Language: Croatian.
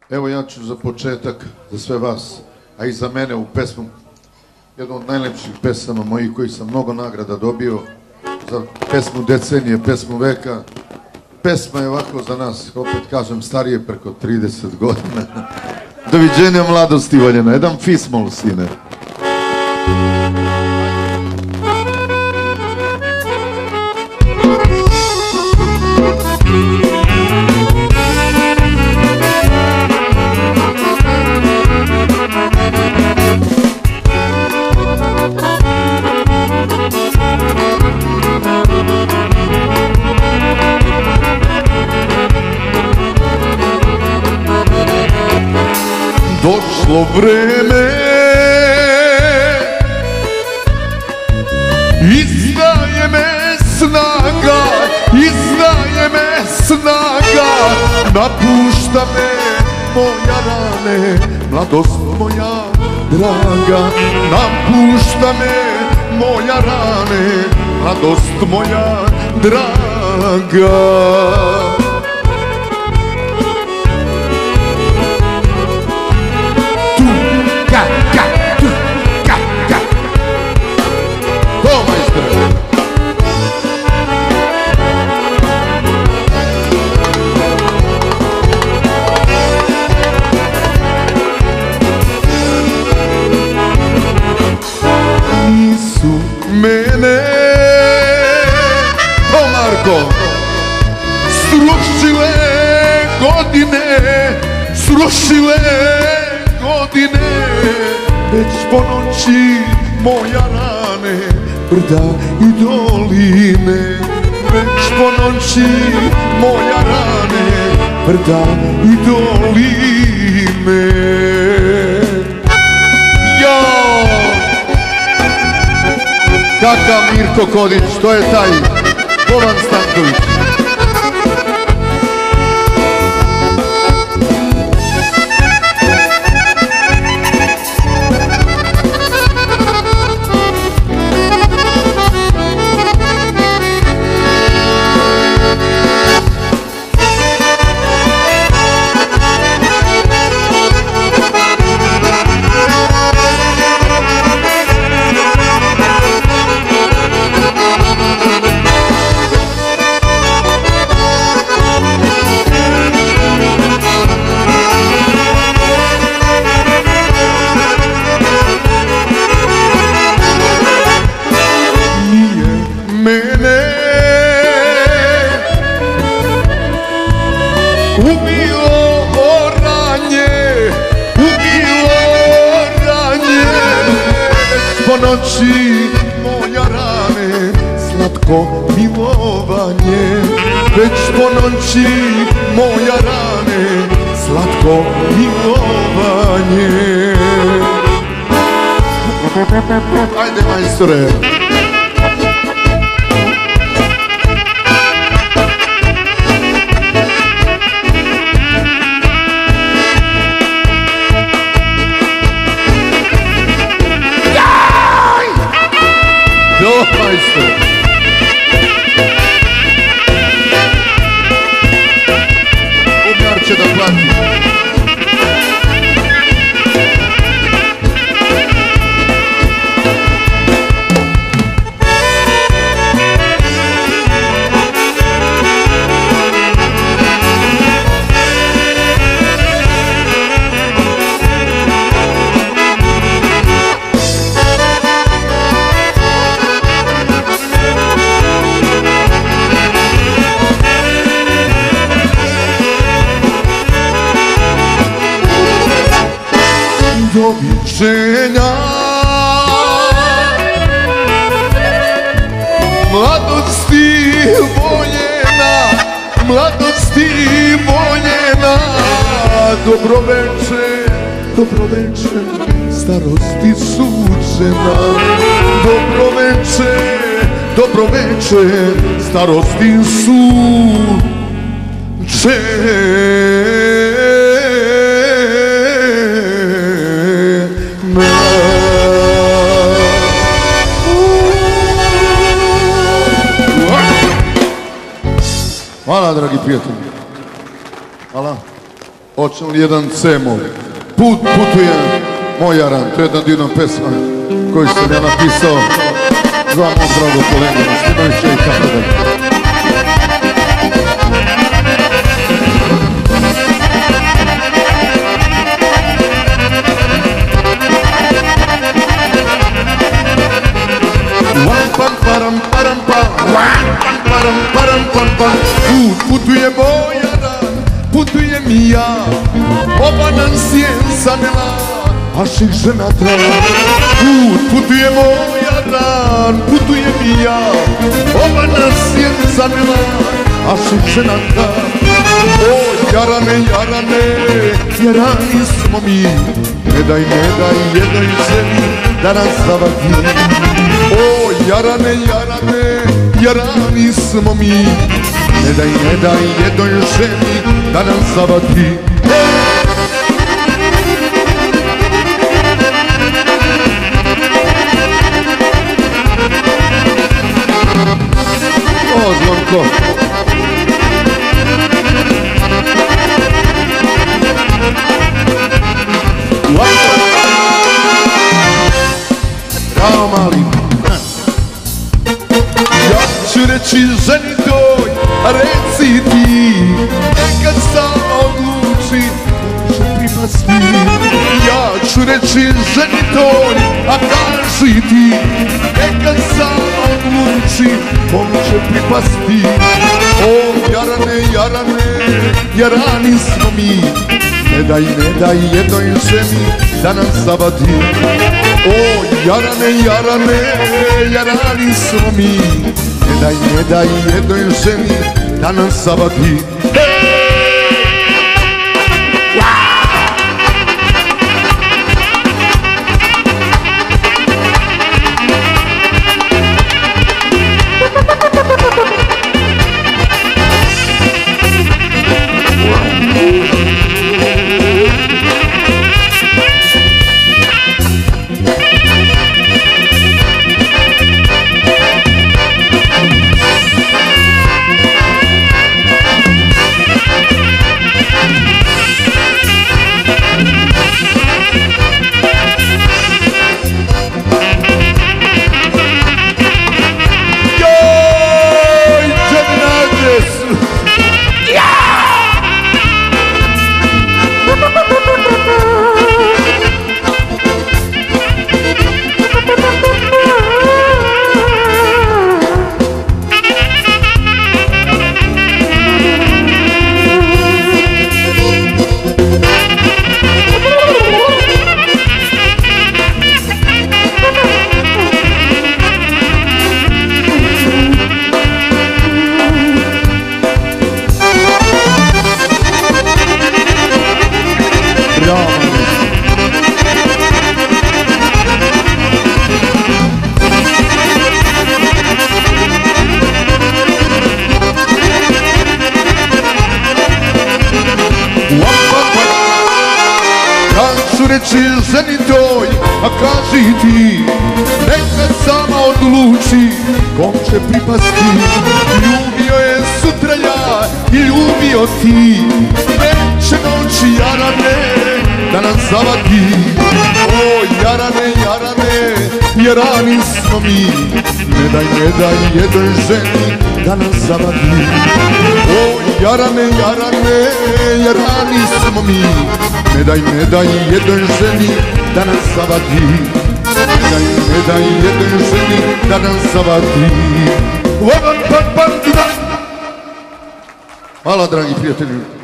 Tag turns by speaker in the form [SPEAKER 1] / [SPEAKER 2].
[SPEAKER 1] Evo ja ću za početak, za sve vas, a i za mene u pesmu, jednu od najlepših pesama mojih koji sam mnogo nagrada dobio, za pesmu decenije, pesmu veka. Pesma je ovako za nas, opet kažem, starije preko 30 godina. Doviđenja mladosti voljena, jedan fismol, sine. Došlo vreme, izdaje me snaga, izdaje me snaga, napušta me moja rane, mladost moja draga, napušta me moja rane, mladost moja draga. Mene, o Marko, srušile godine, srušile godine, već po noći moja rane, brda i doline, već po noći moja rane, brda i doline. Kakav Mirko Kodić, to je taj Boban Stanković. Po noći moja rane, slatko milovanje, već po noći moja rane, slatko milovanje. Ajde majstore. Majster. Umjar će da plati. Doviđenja mladosti voljena, mladosti voljena, dobro veče, dobro veče, starosti suđena, dobro veče, dobro veče, starosti suđena. Hvala, dragi prijatelji. Hvala. Hoće li jedan C-mol? Put putuje moj Jaran, to je jedna divna pesma koju sam ja napisao za moj drago kolegu Stinovića i tako dalje.
[SPEAKER 2] Put putuje moj Jaran, putujem i ja, oba nam sjen zanela, aših žena trava. Put putuje moj Jaran, putujem i ja, oba nam sjen zanela, aših žena trava. O Jarane, Jarane, Jarani smo mi, ne daj jednoj ženi da nas zavadi. O Jarane, Jarane, Jarani smo mi, ne daj jednoj ženi da nam zavadi.
[SPEAKER 1] O, Zvonko! Bravo, mali!
[SPEAKER 2] Ja ću reći ženi toj, a reci ti, nekad sama odluči, će pripasti. Ja ću reći ženi toj, a kaži ti, nekad sama odluči, kom će pripasti. O Jarane, Jarane, Jarani smo mi, ne daj jednoj ženi da nam zavadi. O Jarane, Jarane, Jarani smo mi, ne daj jednoj ženi da nam zavadi. Reći ženi toj, a kaži ti, nekad sama odluči, kom će pripasti. Ljubio je sutra ja i ljubio ti, neće noći Jarane da nam zavadi. O Jarane, Jarane, Jarani smo mi, ne daj jednoj ženi da nam zavadi. O Jarane, Jarane, Jarani smo mi, ne daj jednoj ženi da nas zavadi. Ne daj jednoj ženi da nas zavadi.
[SPEAKER 1] Hvala, dragi prijatelji.